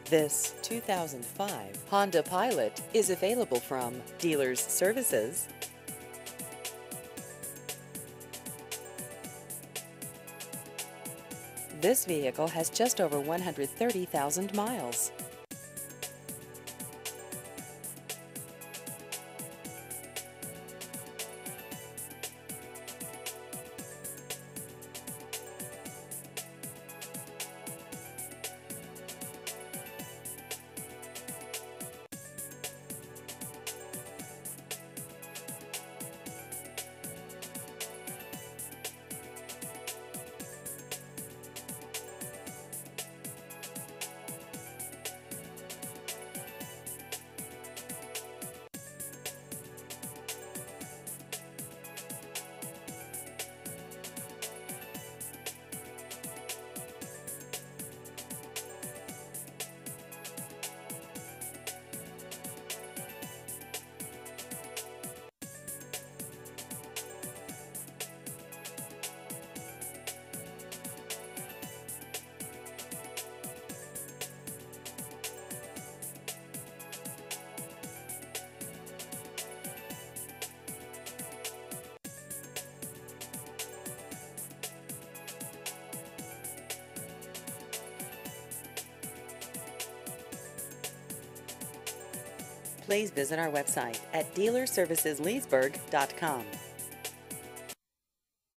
This 2005 Honda Pilot is available from Dealers Services. This vehicle has just over 130,000 miles. Please visit our website at dealerservicesleesburg.com.